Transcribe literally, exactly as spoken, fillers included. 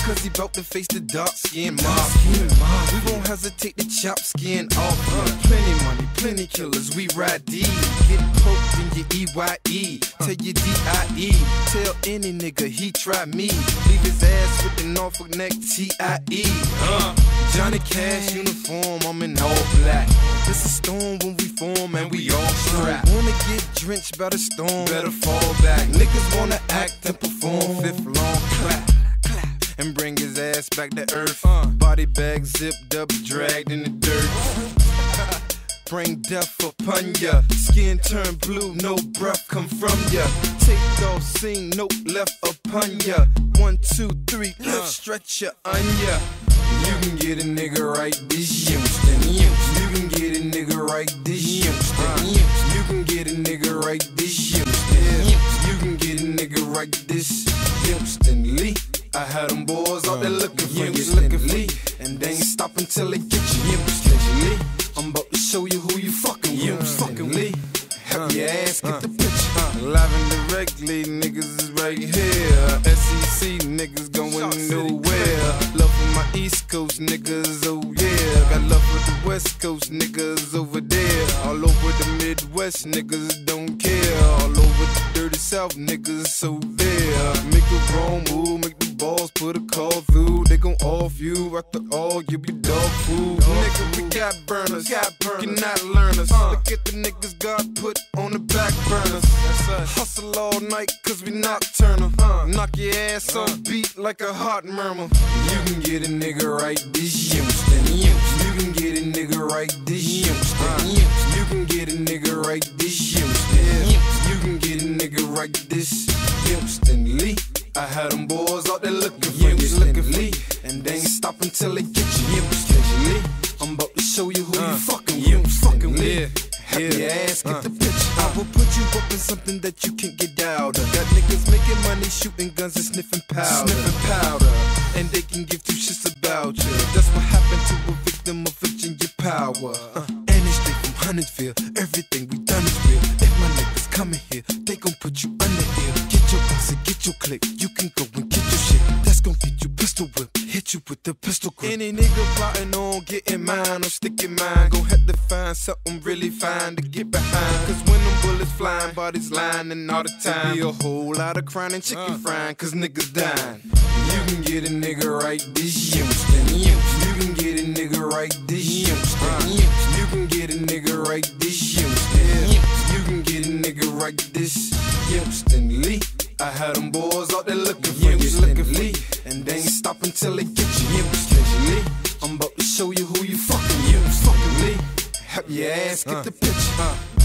cause he bout to face the dark skin mob. We won't hesitate to chop skin off. Uh, plenty money, plenty killers, we ride D. Get poked in your E Y E, tell your D I E. Tell any nigga he try me, leave his ass with the Norfolk neck T I E. Uh, Johnny Cash uniform, I'm in all black. It's a storm when we form and we all strapped. Wanna get drenched by the storm, better fall back. Niggas wanna act and perform, fifth long clap, clap, and bring his ass back to earth. Uh, body bag zipped up, dragged in the dirt. Bring death upon ya. Skin turn blue, no breath come from ya. Take off, scene, note left upon ya. One, two, three, left stretch ya on ya. You can get a nigga right this Houston. You can get a nigga right this Houston. You can get a nigga right this Houston. You can get a nigga right this Houston Lee. I had them boys out there looking for you, looking for you, and they ain't stop until they get you, Houston Lee. I'm about to show you who you fucking with, fucking Lee. Help your ass get the picture. Uh, live and directly, niggas is right here. S E C niggas going nowhere. Love for my East Coast niggas, oh yeah. Got love for the West Coast niggas over there. All over the Midwest niggas don't care. All over the dirty South niggas so there. Make a wrong move, make the balls put a call through. They gon' off you, after all you be dog food. Nigga, we got burners, got burners. You cannot learn us. Uh. Look at the niggas God put on the back burners. Hustle all night cause we nocturnal. Uh. Knock your ass uh. on beat like a heart murmur. You can get a nigga right this Houston. You can get a nigga right this Houston. Uh. You can get a nigga right this Houston. You can get a nigga right this Houston Lee. I had them boys out there looking for you, looking for you, and they ain't stop until they get you, Houston Lee. I'm about to show you who uh, you fucking with, fucking with. Help yeah. your ass get uh. the picture. I will put you up in something that you can't get out of. Got niggas making money, shooting guns and sniffing powder, sniffing powder, and they can give two shits about you. That's what happened to a victim of Virginia power. Uh, and it's straight from Huntersville. Everything we done is real. If my niggas coming here, they gon' put you under here. Get your boss and get your click. You can go and get your shit. That's gon' get you pistol whip. Hit you with the pistol grip. Any nigga plotting on getting mine or sticking mine, gon' have to find something really fine to get behind. Cause when them bullets flying, bodies lying all the time. Be a whole lot of crying and chicken uh. frying, cause niggas dying. You can get a nigga right this Houston. You can get a nigga right this Houston. Uh. You can get a nigga right this Houston. You can get a nigga right this Houston Lee. I had them boys out there looking for you, looking for you, and they ain't stop until they get you, Houston Lee. I'm about to show you who you fucking with, fucking Lee. Help your ass get the picture.